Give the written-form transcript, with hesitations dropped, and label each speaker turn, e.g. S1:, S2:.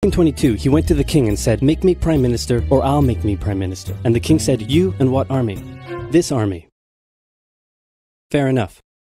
S1: 1922, he went to the king and said, "Make me prime minister or I'll make me prime minister." And the king said, "You and what army?" "This army." Fair enough.